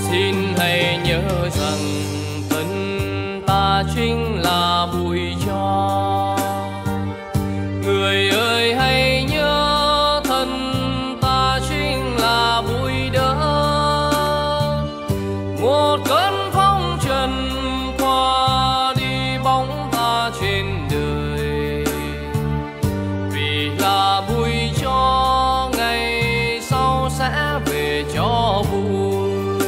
Xin hãy nhớ rằng thân ta chính là bụi tro. Người ơi hãy nhớ thân ta chính là bụi đất. Một cơn phong trần qua đi bóng ta trên đời. Vì là bụi tro ngày sau sẽ về cho bụi.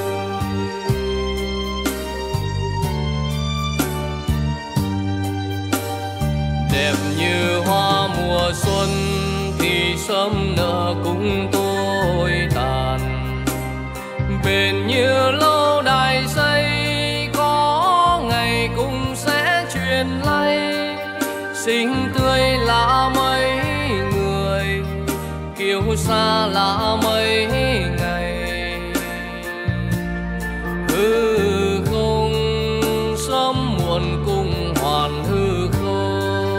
Đẹp như hoa mùa xuân thì sớm nở cùng tôi tàn. Bền như lâu đài xây có ngày cũng sẽ truyền lay. Xinh tươi là mấy người, kiêu sa là mấy ngày. Hư không sớm muộn cùng hoàn hư không.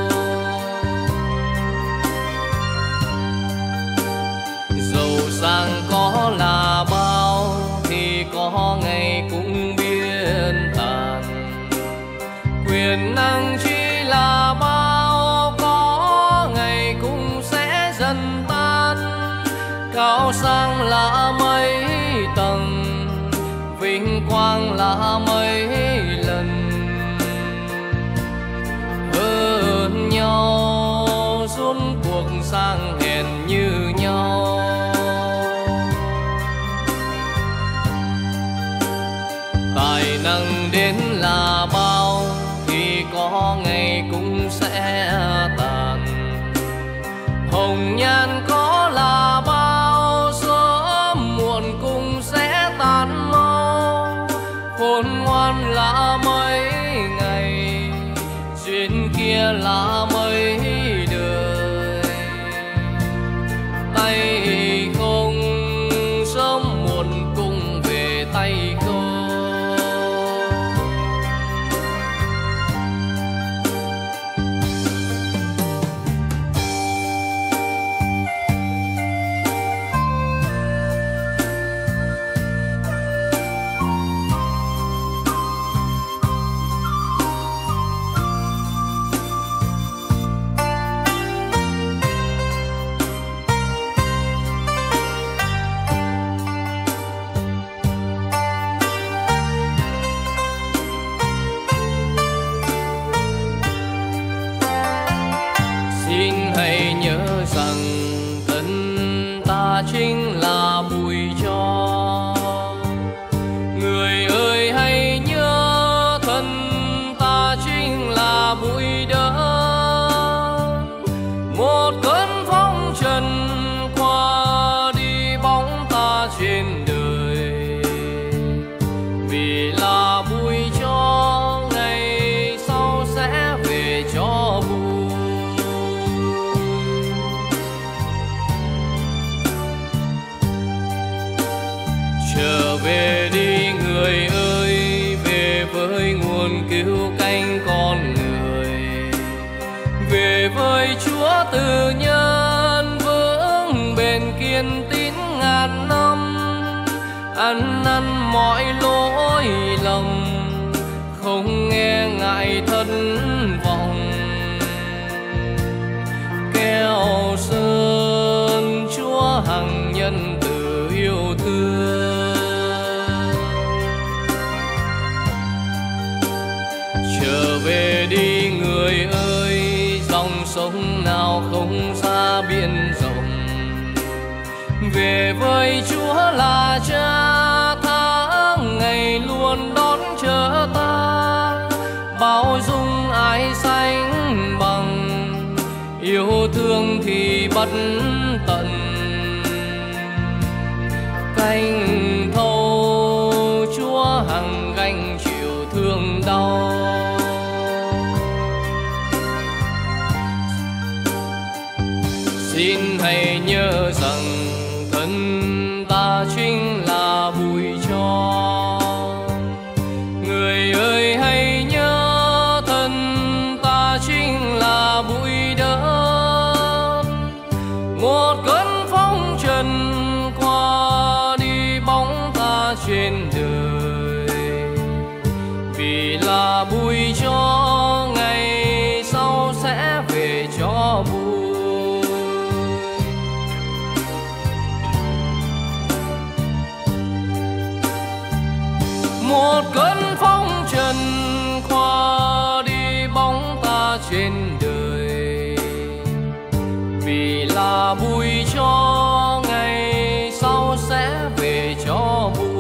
Giàu sang có là bao thì có ngày cũng biến tàn. Quyền năng chỉ là bao có ngày cũng sẽ dần tan. Cao sang là mấy tầng, vinh quang là mấy lần. Hơn nhau suốt cuộc sang hèn như nhau. Tài năng đến là bao thì có ngày cũng sẽ tàn. Hồng nhan có là bao sớm muộn cũng sẽ tàn mau. Khôn ngoan là mấy ngày, duyên kia là mấy đời. Tay không sớm muộn cũng về tay không. Xin hãy nhớ rằng thân ta chính là bụi tro. Người ơi hãy nhớ thân ta chính là bụi đất. Một cơn phong trần qua đi bóng ta trên đời. Vì là bụi tro ngày sau sẽ về cho bụi. Trở về đi người ơi, về với nguồn cứu cánh con người. Về với Chúa từ nhân vững bền kiên tín ngàn năm. Ăn năn mọi lỗi lầm, không nghe ngại thất vọng. Keo sơn Chúa hằng nhân từ yêu thương. Trở về đi người ơi, dòng sông nào không xa biển rộng. Về với Chúa là Cha, tháng ngày luôn đón chờ ta. Bao dung ai sánh bằng, yêu thương thì bất tận. Canh thâu Chúa hằng gánh chịu thương đau. Xin hãy nhớ rằng thân ta chính là bụi tro. Người ơi hãy nhớ thân ta chính là bụi đất. Một cơn phong trần qua đi bóng ta trên đời. một cơn phong trần qua đi bóng ta trên đời, vì là bụi cho ngày sau sẽ về cho bụi.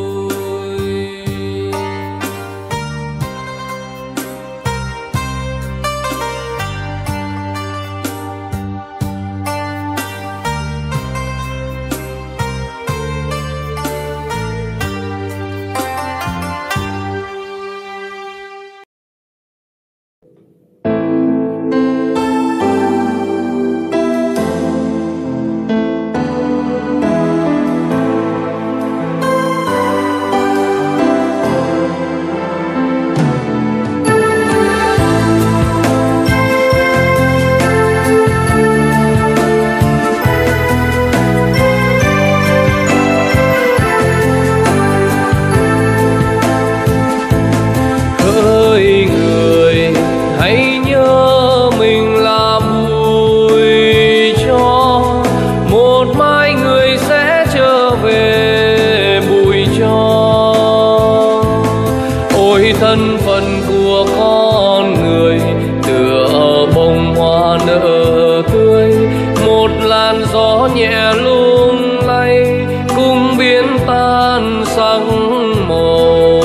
Thân phận của con người tựa bông hoa nở tươi, một làn gió nhẹ lung lay cũng biến tan sắc màu.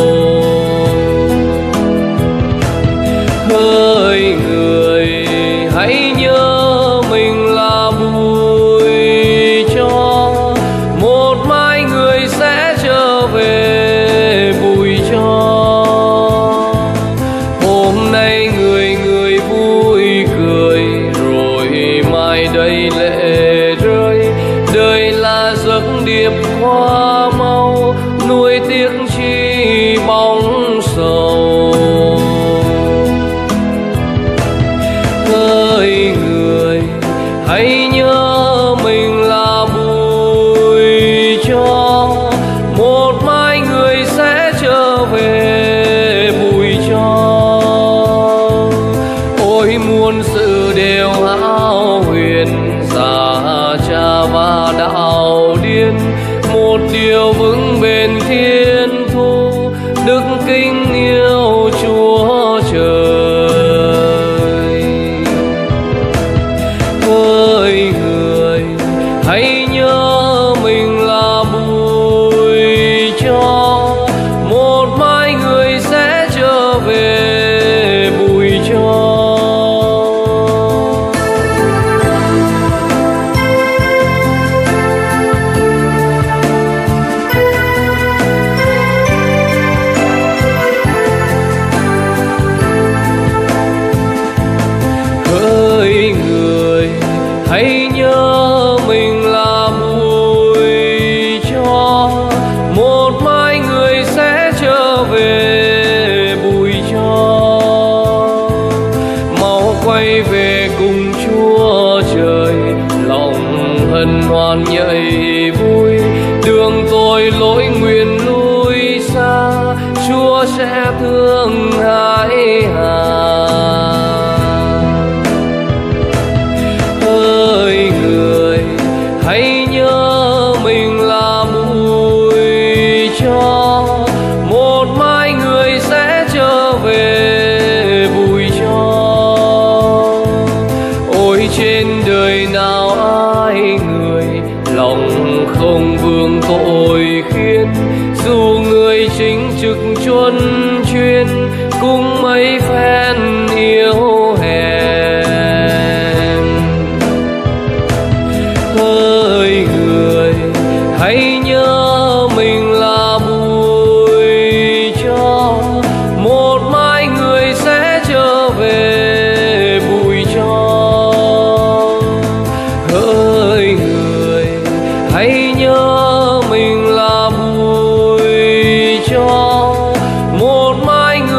Hỡi người hãy nhớ mình là bụi tro, một mai người sẽ trở về bụi tro. Đây lệ rơi, đời là giấc điệp hoa mau, nuối tiếc chi bóng sầu. Hỡi người hãy nhớ mình là bụi tro, một mai người sẽ trở về bụi tro. Ôi muôn sự đều hão huyền, già cha và đạo điên, một điều vững bền thiên thu, đức kính yêu Chúa trời. Hỡi người hãy nhớ mình là bụi tro, một mai người sẽ trở về bụi tro. Hãy nhớ mình là bụi tro, một mai người sẽ trở về bụi tro. Mau quay về cùng Chúa trời, lòng hân hoan nhảy vui. Đường tôi lỗi nguyện lui xa, Chúa sẽ thương hãi hà. Hỡi người hãy nhớ mình là bụi tro, một mai người sẽ trở về bụi tro. Ôi trên đời nào ai người lòng không vương tội khiên, dù người chính trực chuân chuyên cũng mấy phen yêu hèn. Hỡi người hãy nhớ mình là bụi tro, một mai người sẽ trở về bụi tro. Hỡi người hãy nhớ mình là bụi tro, một mai người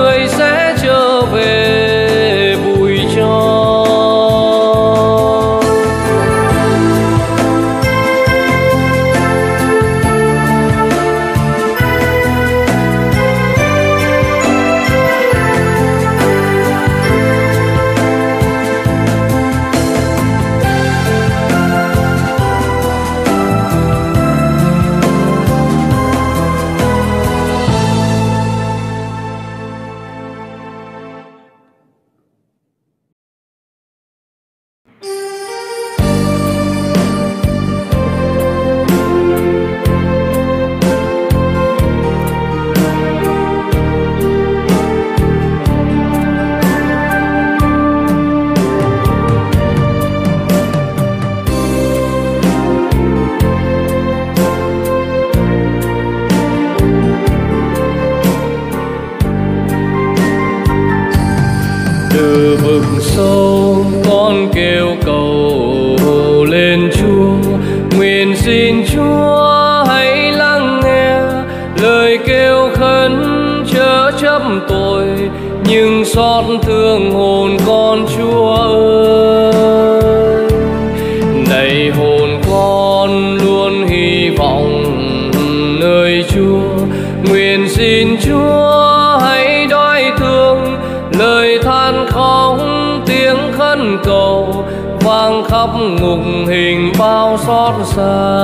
tuổi, nhưng xót thương hồn con Chúa ơi. Này hồn con luôn hy vọng nơi Chúa, nguyện xin Chúa hãy đói thương, lời than khóc tiếng khấn cầu vang khắp ngục hình bao xót xa.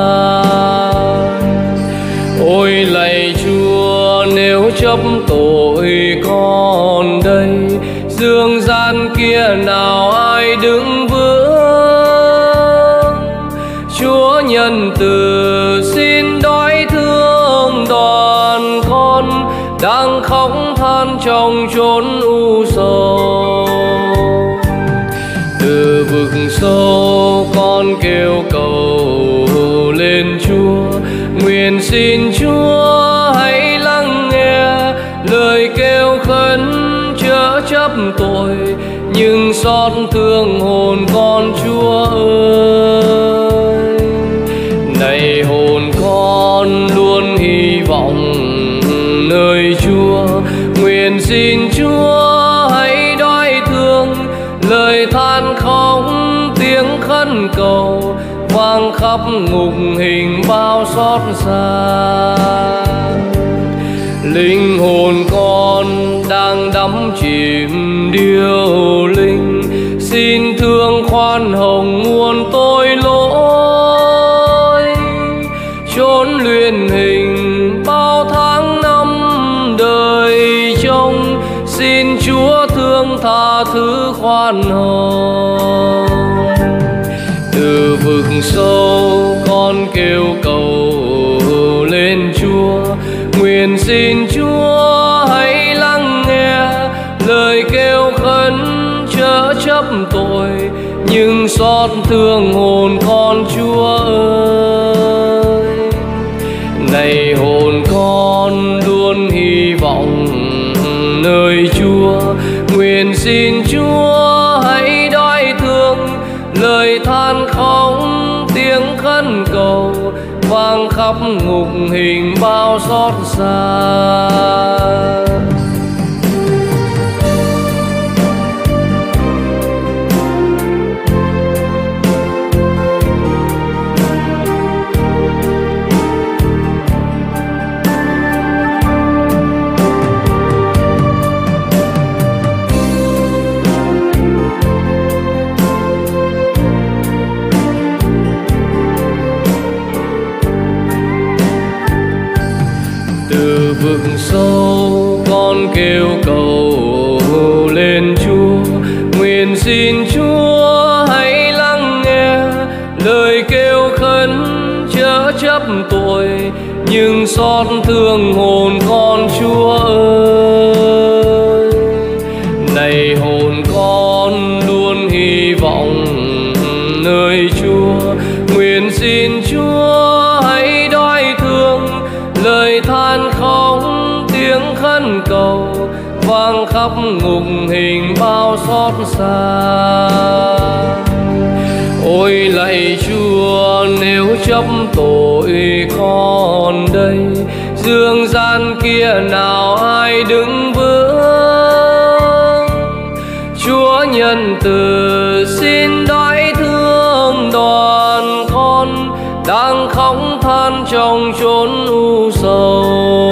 Ôi lạy Chúa, nếu chấp tội con đây, dương gian kia nào ai đứng vững. Chúa nhân từ xin đói thương đoàn con đang khóc than trong chốn u sầu. Từ vực sâu con kêu cầu lên Chúa, nguyện xin Chúa hãy lắng nghe lời kêu khấn chớ chấp tội, nhưng xót thương hồn con Chúa ơi. Này hồn con luôn hy vọng nơi Chúa, nguyện xin Chúa hãy đói thương, lời than khóc tiếng khấn cầu vang khắp ngục hình bao xót xa. Linh hồn con đang đắm chìm điêu linh, xin thương khoan hồng muôn tội lỗi. Chốn luyện hình bao tháng năm đời trông, xin Chúa thương tha thứ khoan hồng. Từ vực sâu con kêu cầu lên Chúa, nguyện xin Chúa hãy lắng nghe lời kêu khấn chớ chấp tội, nhưng xót thương hồn con Chúa ơi. Này hồn con luôn hy vọng nơi Chúa, nguyện xin Chúa hãy đói thương, lời than khóc tiếng khấn cầu vang khắp ngục hình bao xót xa. Từ vực sâu con kêu cầu lên Chúa, nguyện xin Chúa hãy lắng nghe lời kêu khấn chớ chấp tội, nhưng xót thương hồn con Chúa ơi. Này hồn con luôn hy vọng nơi Chúa, nguyện xin Chúa hãy đói thương, lời than khóc tiếng khấn cầu vang khắp ngục hình bao xót xa. Ôi lạy Chúa, nếu chấp tội con đây, dương gian kia nào ai đứng vững. Chúa nhân từ xin đói thương đoàn con đang khóc than trong chốn u sầu.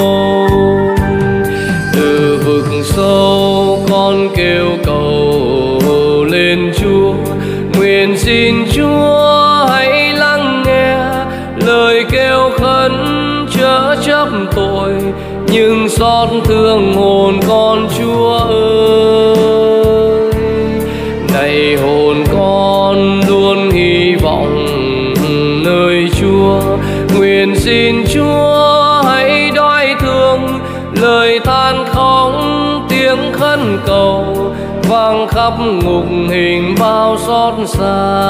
Từ vực sâu con kêu cầu lên Chúa, nguyện xin Chúa hãy lắng nghe lời kêu khấn chớ chấp tội, nhưng xót thương hồn con Chúa ơi. Này hồn con luôn hy vọng nơi Chúa, nguyện xin Chúa hãy đói thương, lời than khóc tiếng khấn cầu vang khắp ngục hình bao xót xa.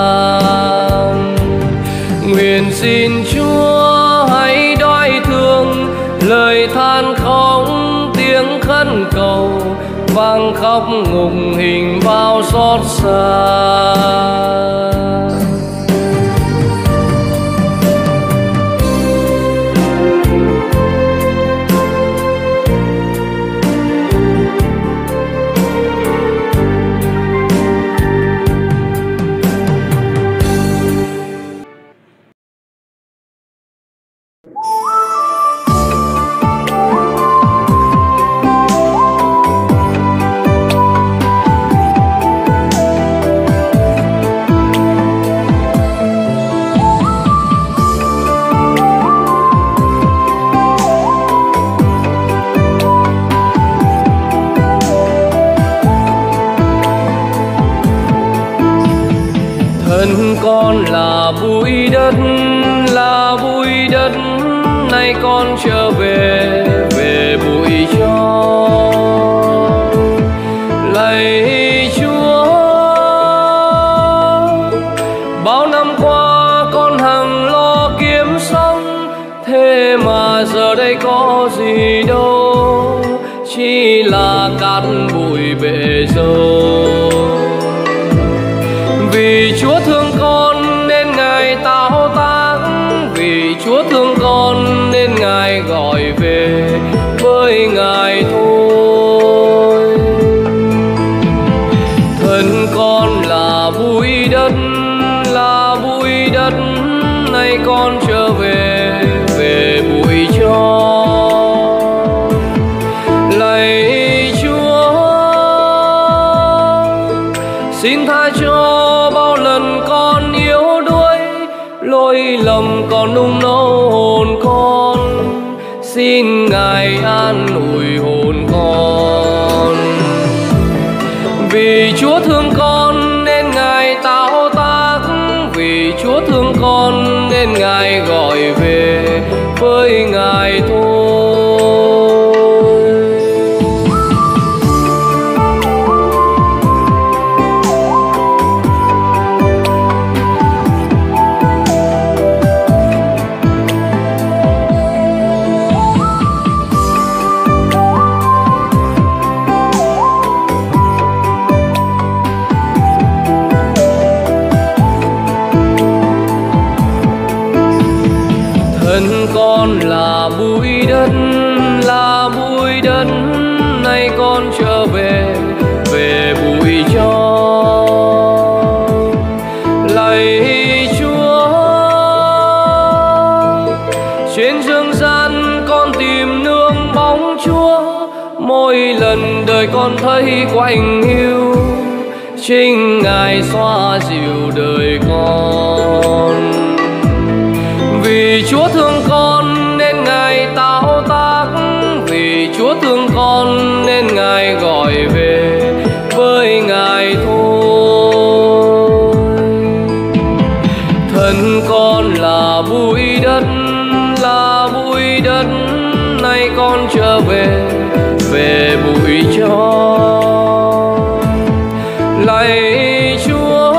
Nguyện xin Chúa hãy đói thương, lời than khóc tiếng khấn cầu vang khắp ngục hình bao xót xa. đất là bụi đất, nay con trở về về bụi cho. Lạy Chúa, bao năm qua con hằng lo kiếm sống, thế mà giờ đây có gì đâu, chỉ là cát bụi bể dâu. Vì Chúa thương con nên Ngài tạo tác, vì Chúa thương con nên Ngài gọi về với Ngài thôi. Thân con là bụi đất, là bụi đất, nay con trở về về bụi cho. Lạy Chúa, xin tha cho bao lần con yếu đuối, lỗi lầm còn nung nấu hồn con, xin Ngài an ủi hồn con. Vì Chúa thương con nên Ngài tạo tác, vì Chúa thương con nên Ngài gọi về với Ngài thôi. Thân con là bụi đất, là bụi đất, nay con trở về về bụi cho. Lạy Chúa, trên dương gian con tìm nương bóng Chúa, mỗi lần đời con thấy quạnh hiu, chính Ngài xoa dịu đời con. Vì Chúa thương con nên Ngài tạo tác, vì Chúa thương con nên Ngài gọi về với Ngài thôi. Thân con là bụi đất, là bụi đất, nay con trở về về bụi cho. Lạy Chúa,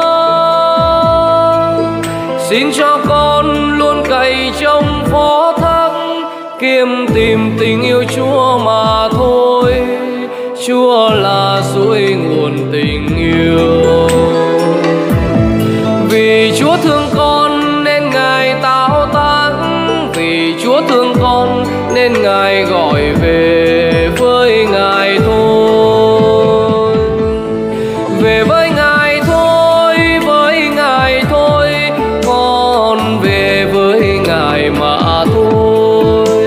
xin cho con luôn cậy trông phó thác, kiếm tìm tình yêu Chúa mà thôi. Chúa là suối nguồn tình yêu. Vì Chúa thương con nên Ngài tạo tác, vì Chúa thương con nên Ngài gọi về với Ngài thôi. Về với Ngài thôi, với Ngài thôi, con về với Ngài mà thôi.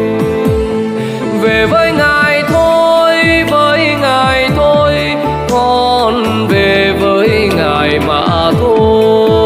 Về với Ngài thôi, với Ngài thôi, con về với Ngài mà thôi.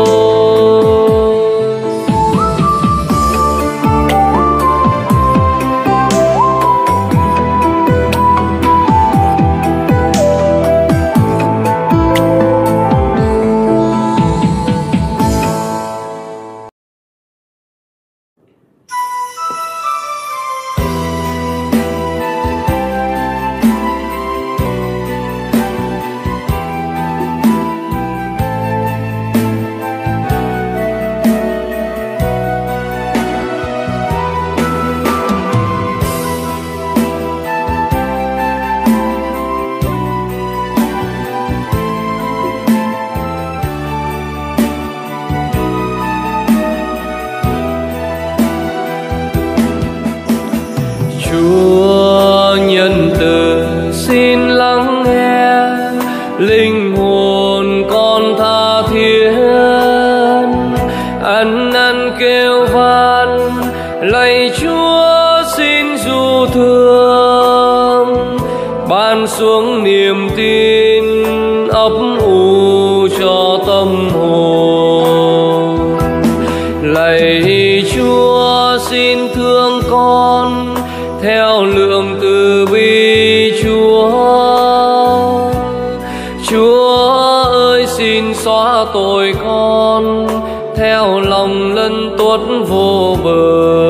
Chúa nhân từ xin lắng nghe, linh hồn con tha thiết ăn năn kêu van. Lạy Chúa xin du thương, ban xuống niềm tin ấp ủ cho tâm hồn. Lạy Chúa xin thương con theo lượng từ bi Chúa. Chúa ơi xin xóa tội con theo lòng lân tuốt vô bờ.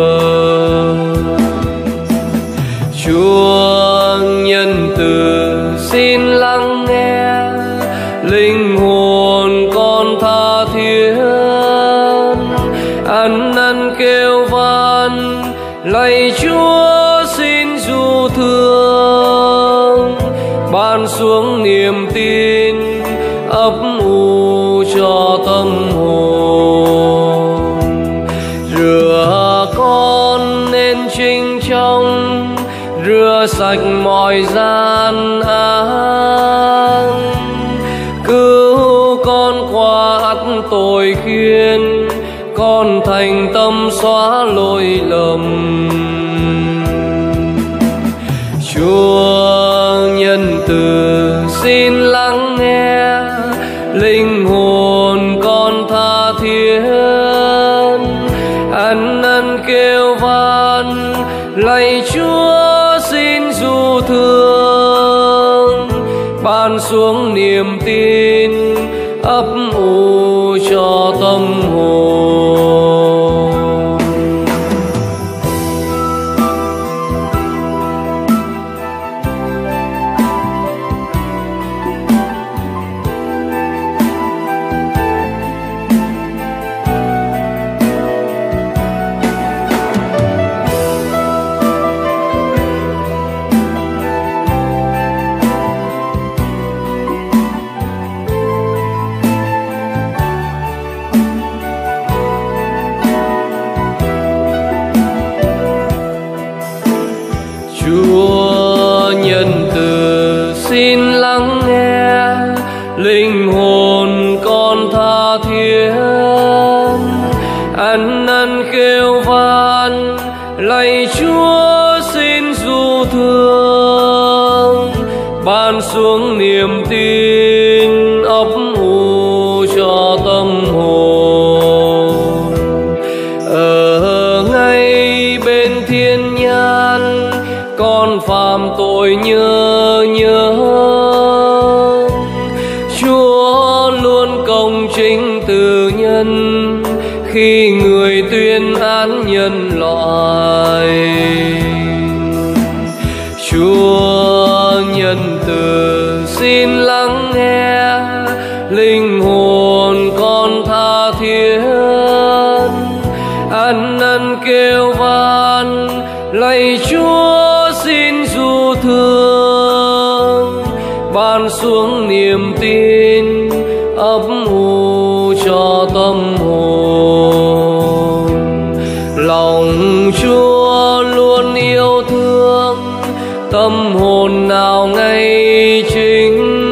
Chúa nhân từ xin lắng nghe, linh hồn con tha thiết ăn năn kêu van. Lạy Chúa xin du thương, ban xuống niềm tin ấp ủ cho tâm hồn. Rửa con nên chính trong, rửa sạch mọi gian ác. Cứu con qua ắt tội khiên, con thành tâm xóa lỗi lầm. Chúa nhân từ xin lắng nghe, linh hồn con tha thiết ăn năn kêu van. Lạy Chúa xin du thương, ban xuống niềm tin ấp ủ cho tâm hồn. Chúa nhân từ xin lắng nghe, linh hồn con tha thiết ăn năn kêu van. Lạy Chúa xin du thương, ban xuống niềm tin ấp ủ cho tâm hồn. Ở ngay bên thiên nhãn con phạm tội nhớ nhớ, Chúa luôn công chính từ nhân khi người tuyên án nhân loại. Chúa nhân từ xin lắng nghe, linh hồn con tha thiết ăn năn kêu van. Lạy Chúa xin du thương, ban xuống niềm tin ấp ủ cho tâm hồn. Lòng Chúa luôn yêu thương, tâm hồn nào ngay chính,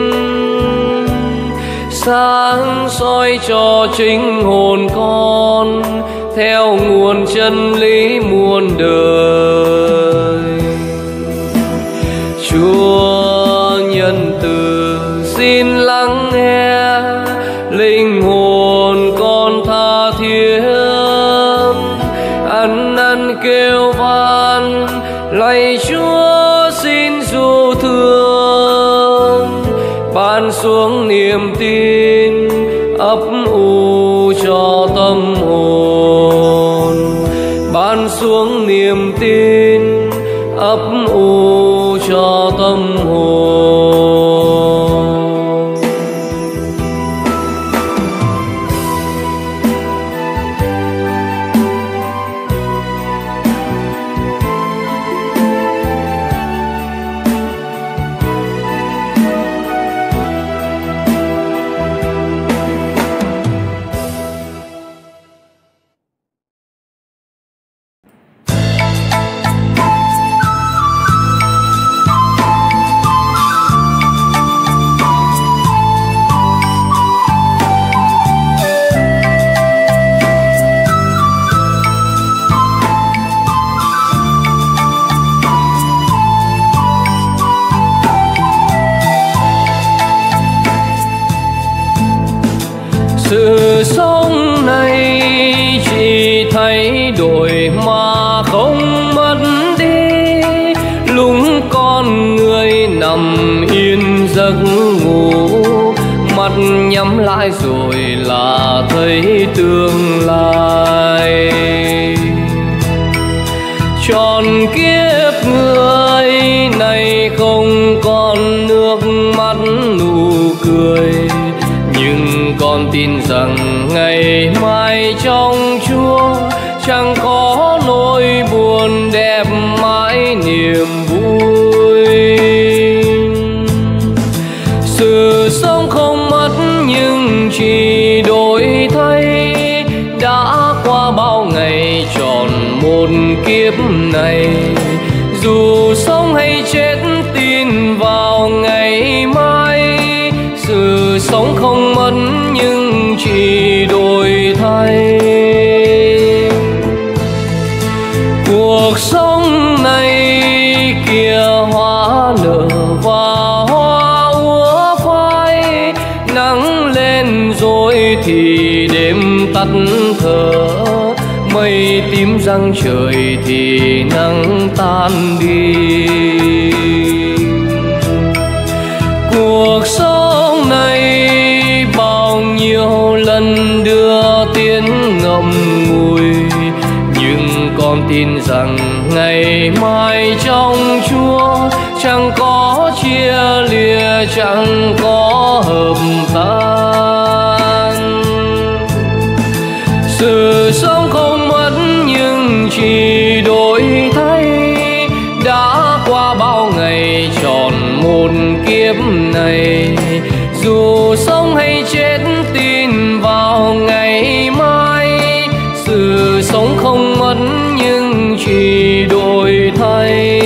sáng soi cho chính hồn con theo nguồn chân lý muôn đời. Chúa nhân từ xin lắng nghe, linh hồn con tha thiết ăn năn kêu van. Lạy Chúa xin du thương, ban xuống niềm tin ấp ủ cho tâm hồn. Ban xuống niềm tin ấp ủ cho tâm hồn. Sự sống này chỉ thay đổi mà không mất đi. Lúc con người nằm yên giấc ngủ, mặt nhắm lại rồi là thấy tương lai. Tròn kiếp người này không còn nước mắt nụ cười, nhưng con tin rằng ngày mai trong Chúa chẳng có nỗi buồn, đẹp mãi niềm vui. Sự sống không mất nhưng chỉ đổi thay, đã qua bao ngày tròn một kiếp này. Dù sống hay chết tin vào ngày mai, sự sống không mất nhưng chỉ đổi thay. Cuộc sống này kia hoa nở và hoa úa phai, nắng lên rồi thì đêm tắt thở, mây tím răng trời thì nắng tan đi. Cuộc sống này bao nhiêu lần đưa tiếng ngậm ngùi, nhưng con tin rằng ngày mai trong Chúa chẳng có chia lìa, chẳng có hợp tan. Sự sống không mất nhưng chỉ đổi thay, đã qua bao ngày tròn một kiếp này. Dù sống hay chết tin vào ngày mai, sự sống không mất nhưng chỉ đổi thay.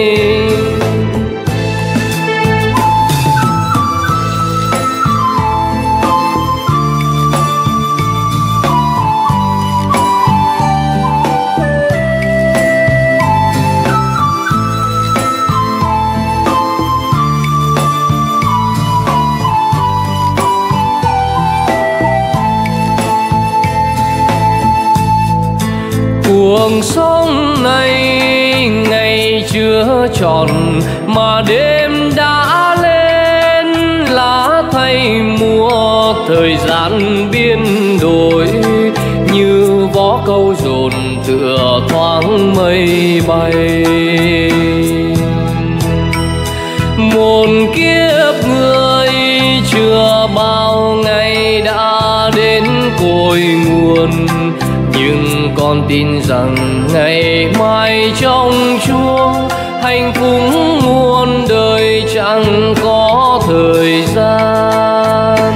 Cuộc sống này ngày chưa tròn mà đêm đã lên, lá thay mùa thời gian biến đổi, như vó câu dồn tựa thoáng mây bay. Một kiếp người chưa bao ngày đã đến cội nguồn, nhưng con tin rằng ngày mai trong Chúa hạnh phúc muôn đời chẳng có thời gian.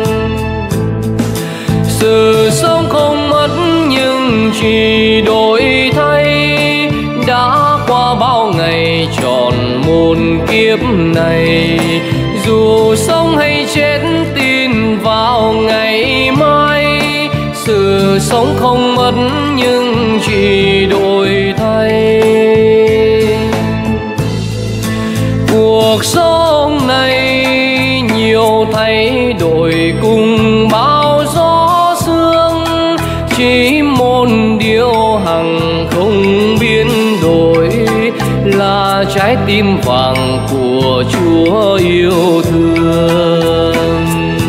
Sự sống không mất nhưng chỉ đổi thay, đã qua bao ngày tròn một kiếp này. Dù sống hay chết tin vào ngày mai, sự sống không mất nhưng chỉ đổi thay. Cuộc sống này nhiều thay đổi cùng bao gió sương, chỉ một điều hằng không biến đổi là trái tim vàng của Chúa yêu thương.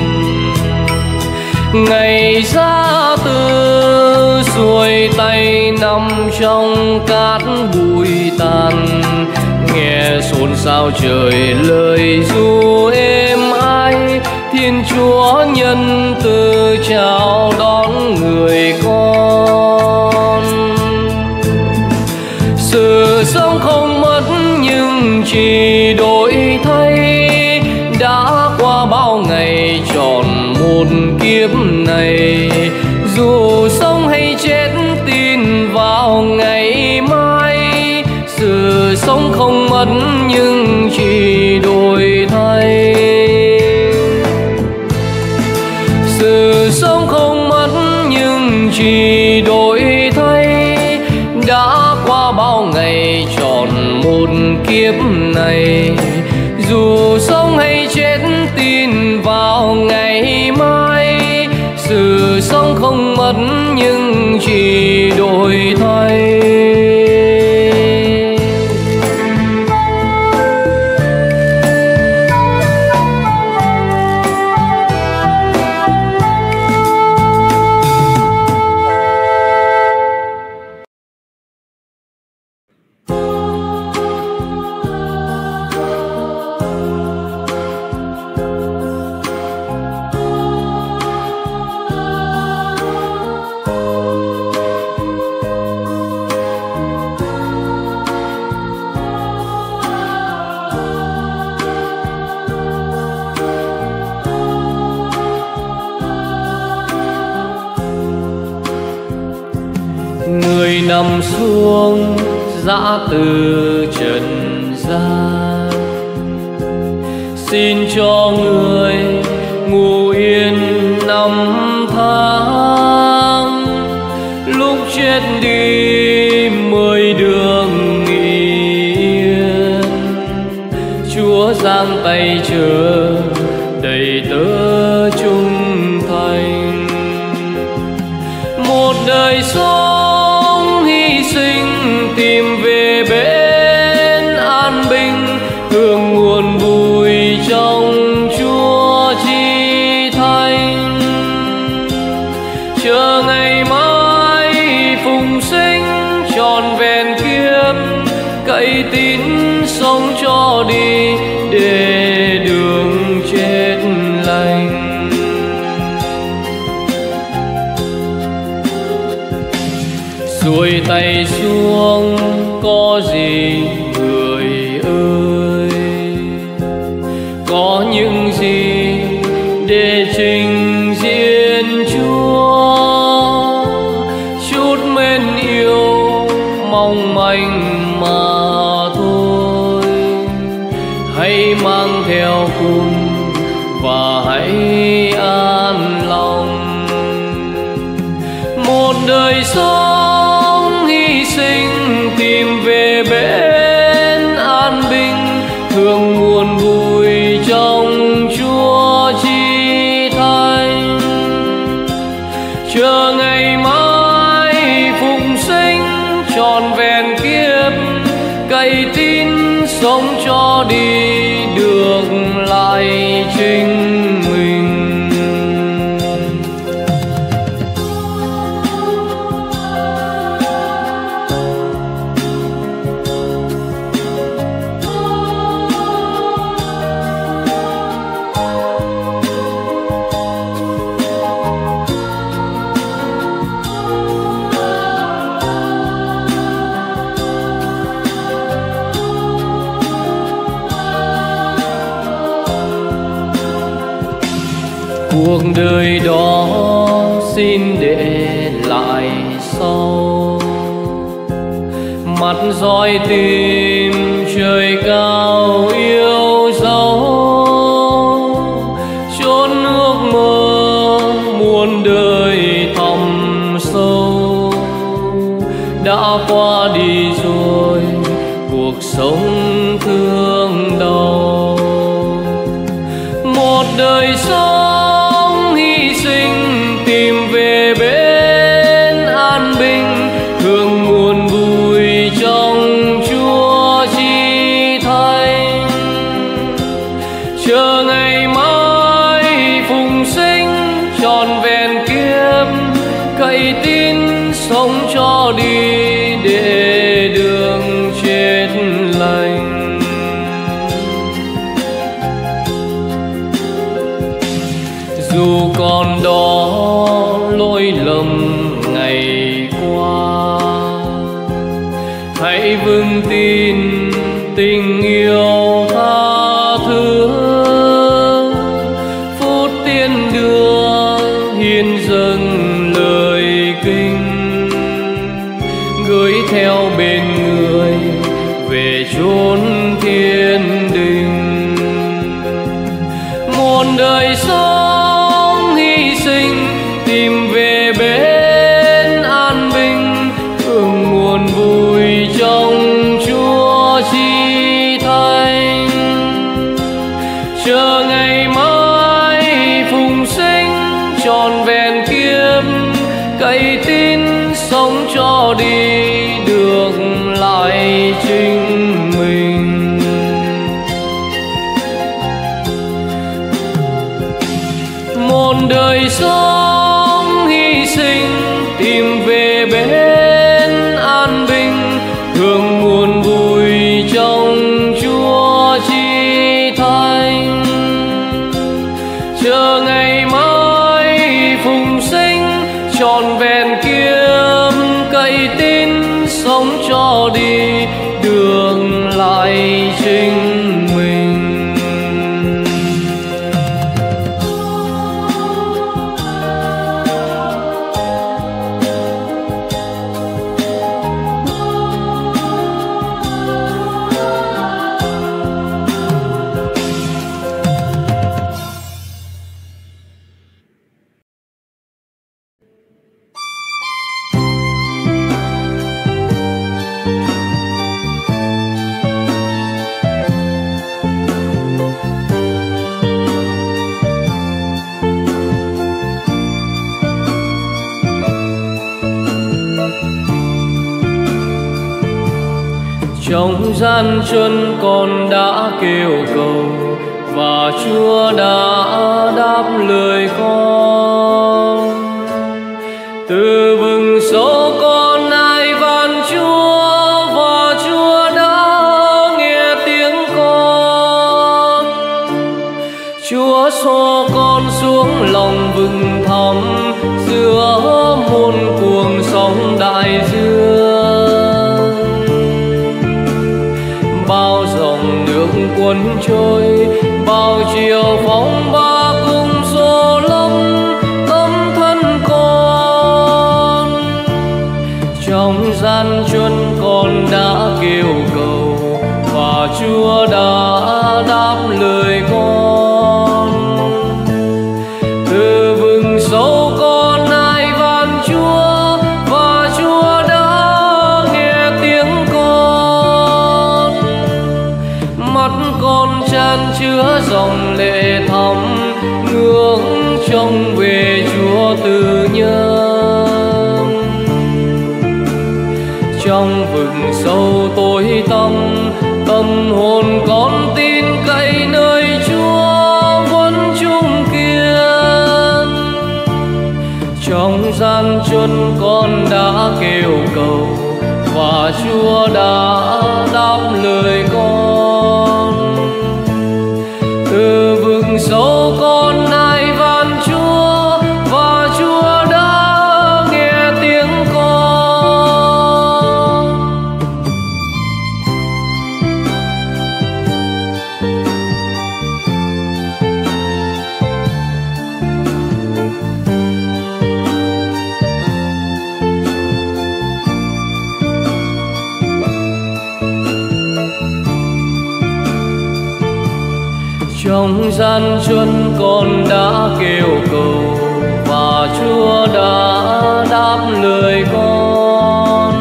Ngày ra từ xuôi tay nằm trong cát bụi tàn, nghe xôn xao trời lời ru êm ái, Thiên Chúa nhân từ chào đón người con. Sự sống không mất nhưng chỉ đổi thay, đã qua bao ngày tròn một kiếp này. Dù sống hay chết tin vào ngày mai, sự sống không mất nhưng chỉ đổi thay. Sự sống không mất nhưng chỉ đổi thay, đã qua bao ngày tròn một kiếp này. Dù sống hay chết tin vào ngày mai, sự sống không mất nhưng chỉ đổi thay. dã từ trần gian. Xin cho người ngủ yên năm tháng, lúc chết đi mới được nghỉ yên. Chúa giang tay chờ đầy tớ trung thành, một đời sống hy sinh tìm về bên an bình, hương nguồn vui trong Chúa chi thánh. Chờ ngày mai phụng sinh tròn vẹn kiếp, cậy tín sống cho đi để đường chết lành. Xuôi tay xuống có gì người ơi, có những gì để trình diện Chúa. Chút mến yêu mong manh mà thôi, hãy mang theo cùng và hãy an lòng. Một đời sống hy sinh tìm về bên an bình, hương nguồn vui trong Chúa chi thánh. Chờ ngày mai phụng sinh tròn vẹn kiếp, cậy tín sống cho đi được lại chính mình. Cuộc đời đó xin để lại sau, mắt dõi tìm trời cao yêu dấu. Chốn ước mơ muôn đời thẳm sâu, đã qua đi rồi cuộc sống thương đau. Một đời sống hy sinh tìm về bên an bình, hương nguồn vui trong Chúa chi thánh. Chờ ngày mai phụng sinh tròn vẹn kiếp, cậy tín sống cho đi để đường chết lành. Dù còn đó lỗi lầm ngày qua, hãy vững tin tình yêu tha thứ. Phút tiên đưa hiến dâng lời kinh, gửi theo bên người về chốn thiên đình. Một đời sống hy sinh tìm về bên an bình, hương nguồn vui trong Chúa chi thánh. Chờ ngày mai phụng sinh tròn vẹn kiếp, cậy tín sống cho đi được lại chính mình. Một đời sống hy sinh tìm về bên an bình, hương nguồn vui trong Chúa chi thánh. Chờ ngày mai phụng sinh tròn vẹn kiếp, cậy tín sống cho đi đường lại chính mình. Trong gian truân con đã kêu cầu và Chúa đã đáp lời con. Từ vực sâu con nài van Chúa và Chúa đã nghe tiếng con. Chúa xô con xuống lòng vực thẳm giữa muôn cuồng sóng đại dương. Bao dòng nước cuốn trôi, bao chiều phong ba cùng xô lấp tâm thân con. Trong gian truân con đã kêu cầu và Chúa đã đáp lời con. Từ vực sâu con nài van Chúa và Chúa đã nghe tiếng con. Mắt con chan chứa dòng lệ thắm, ngưỡng trông về Chúa từ nhân. Trong vực sâu tối tăm, tâm hồn con tin cậy nơi Chúa vẫn chung kiên. Trong gian truân con đã kêu cầu và Chúa đã đáp lời con. Từ vực sâu con nài van Chúa và Chúa đã nghe tiếng con. Trong gian truân con đã kêu cầu và Chúa đã đáp lời con.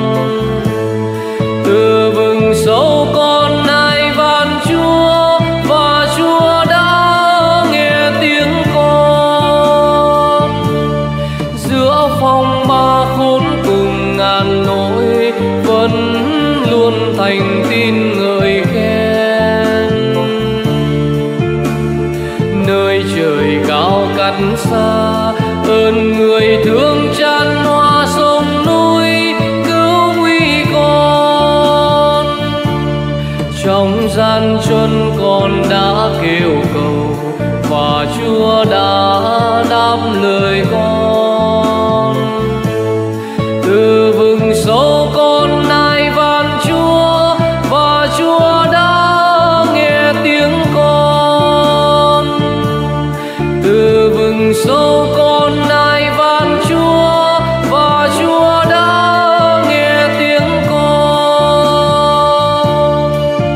Từ vực sâu con nài van Chúa và Chúa đã nghe tiếng con. Giữa phong ba khốn cùng ngàn nỗi, vẫn luôn thành tin ngợi khen. Nơi trời cao cách xa, ơn người thương chan hoa sông núi cứu nguy con. Trong gian truân con đã kêu cầu và Chúa đã đáp lời con. Từ vực sâu con nài van Chúa và Chúa đã nghe tiếng con. Từ vực sâu con nài van Chúa và Chúa đã nghe tiếng con.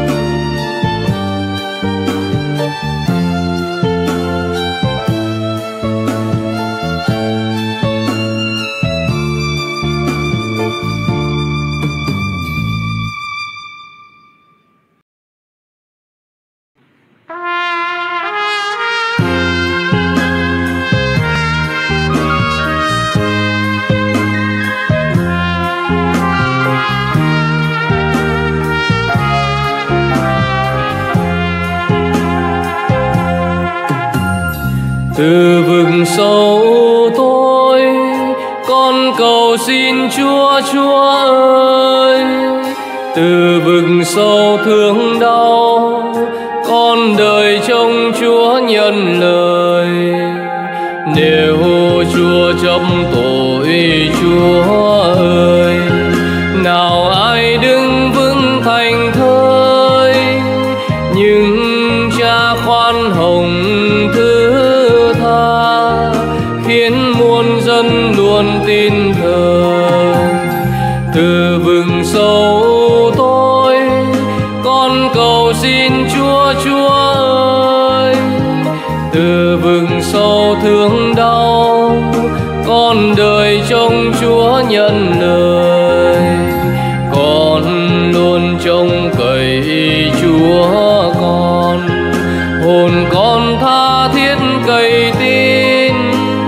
Từ vực sâu tôi con cầu xin Chúa, Chúa ơi. Từ vực sâu thương đau con đợi trông Chúa nhận lời. Nếu Chúa chấp tội, Chúa ơi, nào ai đứng vững thành thơi. Nhưng Cha khoan hồng thứ tha, khiến muôn dân luôn tin thờ. Từ vực sâu tôi con cầu xin Chúa, Chúa ơi. Từ vực sâu thương đau con đợi trông Chúa nhận lời. Con luôn trông cậy Chúa con, hồn con tha thiết cậy tin.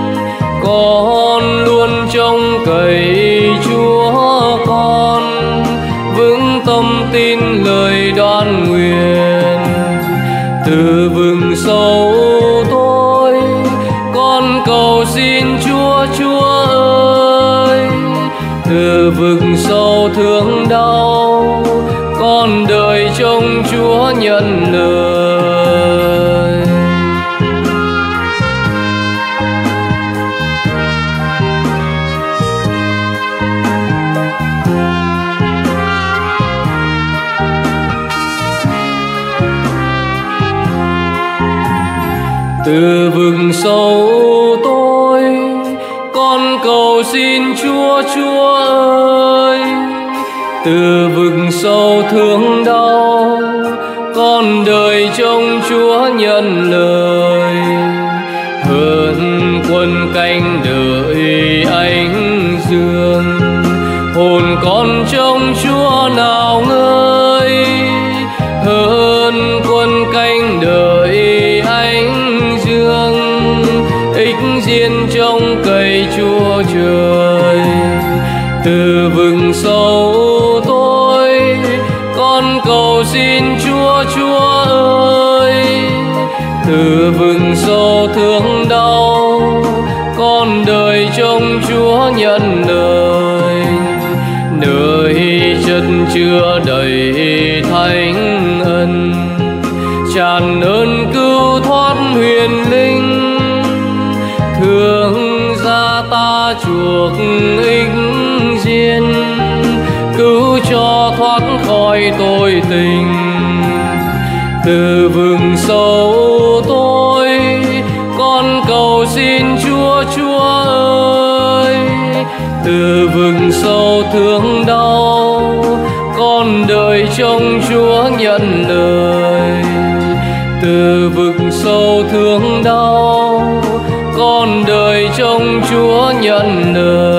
Con luôn trông cậy Chúa con, vững tâm tin lời đoan nguyện. Từ vực sâu tôi con cầu xin Chúa, Chúa ơi. Từ vực sâu thương đau con đợi trông Chúa nhận lời. Từ vực sâu tôi con cầu xin Chúa, Chúa ơi. Từ vực sâu thương đau con đợi trông Chúa nhận lời. Hơn quân canh đợi ánh dương, hồn con trông Chúa nào ngơi. Hơn quân canh đợi ánh dương, ích diên trong cây Chúa trời. Từ vực sâu tôi con cầu xin Chúa, Chúa ơi. Từ vực sâu thương đau con đợi trông Chúa nhận lời. Nơi chân chứa đầy thánh ân, tràn ơn cứu thoát huyền linh. Thương gia ta chuộc ích diên, cứu cho thoát khỏi tội tình. Từ vực sâu tôi con cầu xin Chúa, Chúa ơi. Từ vực sâu thương đau con đợi trông Chúa nhận lời. Từ vực sâu thương đau con đợi trông Chúa nhận lời.